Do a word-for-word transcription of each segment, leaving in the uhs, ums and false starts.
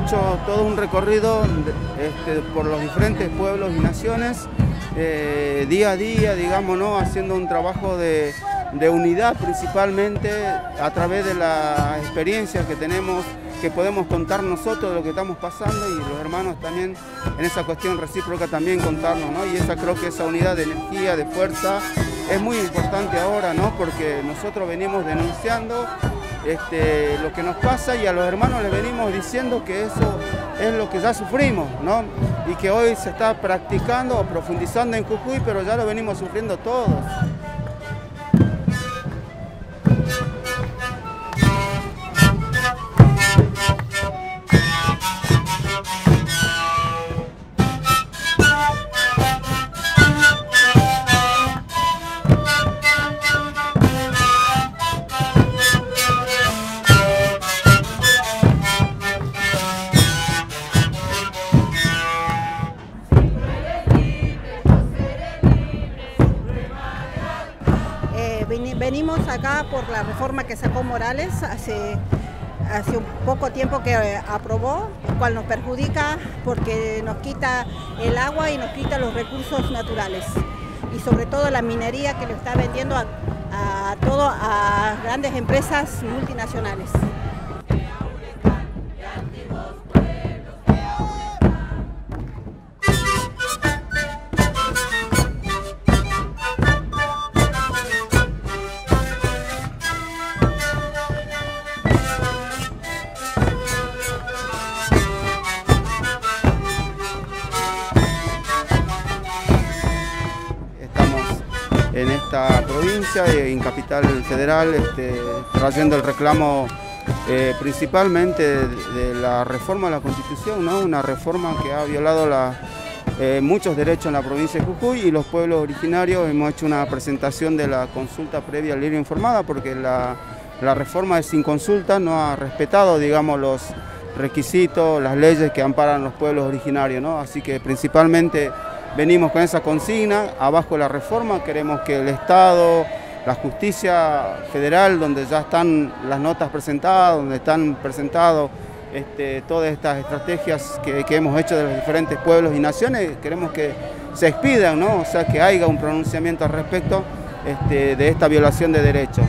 hecho todo un recorrido este, por los diferentes pueblos y naciones, eh, día a día, digamos, ¿no? Haciendo un trabajo de, de unidad principalmente a través de las experiencias que tenemos, que podemos contar nosotros de lo que estamos pasando y los hermanos también en esa cuestión recíproca también contarnos, ¿no? Y esa, creo que esa unidad de energía, de fuerza, es muy importante ahora, ¿no? Porque nosotros venimos denunciando este, lo que nos pasa y a los hermanos les venimos diciendo que eso es lo que ya sufrimos, ¿no? Y que hoy se está practicando o profundizando en Jujuy, pero ya lo venimos sufriendo todos. Venimos acá por la reforma que sacó Morales hace, hace un poco tiempo que aprobó, el cual nos perjudica porque nos quita el agua y nos quita los recursos naturales. Y sobre todo la minería que le está vendiendo a, a, todo, a grandes empresas multinacionales. En esta provincia y en Capital Federal, este, trayendo el reclamo eh, principalmente de, de la reforma de la Constitución, ¿no? Una reforma que ha violado la, eh, muchos derechos en la provincia de Jujuy, y los pueblos originarios hemos hecho una presentación de la consulta previa al libre informada porque la, la reforma es sin consulta, no ha respetado, digamos, los requisitos, las leyes que amparan los pueblos originarios, ¿no? Así que principalmente venimos con esa consigna, abajo la reforma, queremos que el Estado, la justicia federal, donde ya están las notas presentadas, donde están presentadas este, todas estas estrategias que, que hemos hecho de los diferentes pueblos y naciones, queremos que se expidan, ¿no? O sea, que haya un pronunciamiento al respecto este, de esta violación de derechos.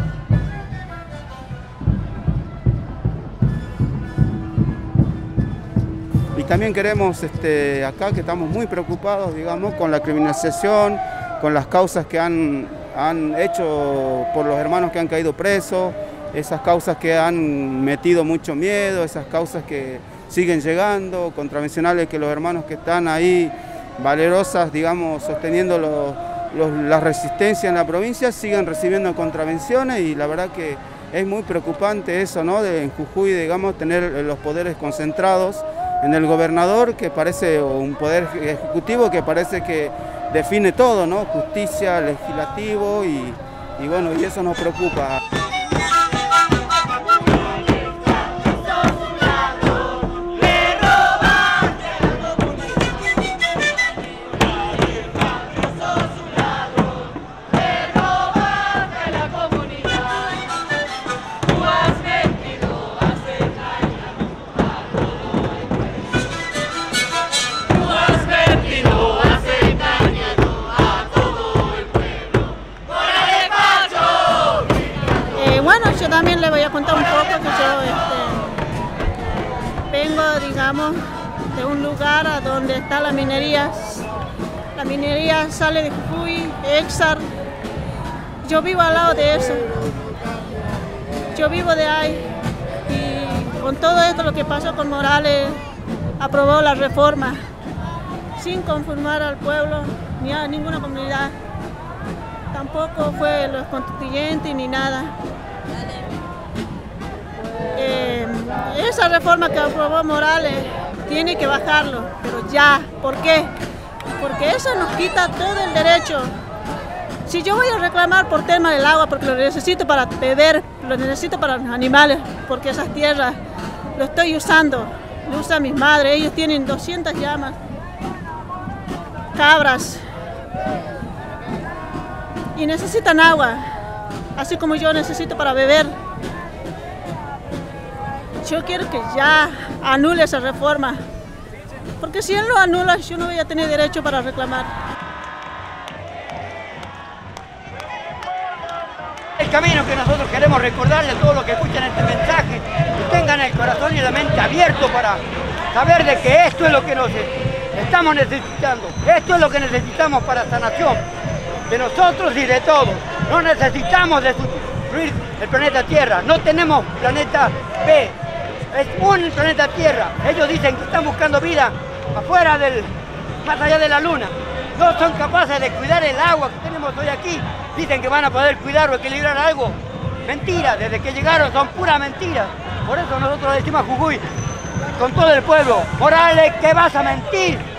Y también queremos este, acá que estamos muy preocupados, digamos, con la criminalización, con las causas que han, han hecho por los hermanos que han caído presos, esas causas que han metido mucho miedo, esas causas que siguen llegando, contravencionales que los hermanos que están ahí, valerosas, digamos, sosteniendo los, los, la resistencia en la provincia, siguen recibiendo contravenciones, y la verdad que es muy preocupante eso, ¿no? De, en Jujuy, digamos, tener los poderes concentrados en el gobernador, que parece un poder ejecutivo que parece que define todo, ¿no? Justicia, legislativo, y, y bueno, y eso nos preocupa. Yo también le voy a contar un poco que yo este, vengo, digamos, de un lugar a donde está la minería. La minería sale de Jujuy, Exar. Yo vivo al lado de eso. Yo vivo de ahí. Y con todo esto lo que pasó con Morales, aprobó la reforma sin conformar al pueblo ni a ninguna comunidad. Tampoco fue los constituyentes ni nada. Eh, esa reforma que aprobó Morales tiene que bajarlo, pero ya. ¿Por qué? Porque eso nos quita todo el derecho. Si yo voy a reclamar por tema del agua, porque lo necesito para beber, lo necesito para los animales, porque esas tierras lo estoy usando, lo usan mis madres, ellos tienen doscientas llamas, cabras, y necesitan agua, así como yo necesito para beber. Yo quiero que ya anule esa reforma, porque si él lo anula, yo no voy a tener derecho para reclamar. El camino que nosotros queremos recordarle a todos los que escuchan este mensaje, que tengan el corazón y la mente abierto para saber de que esto es lo que nos estamos necesitando, esto es lo que necesitamos para esta nación, de nosotros y de todos. No necesitamos destruir el planeta Tierra, no tenemos planeta B, es un planeta Tierra. Ellos dicen que están buscando vida afuera del, más allá de la luna. No son capaces de cuidar el agua que tenemos hoy aquí. Dicen que van a poder cuidar o equilibrar algo. Mentira, desde que llegaron son puras mentiras. Por eso nosotros le decimos a Jujuy, con todo el pueblo: Morales, ¿qué vas a mentir?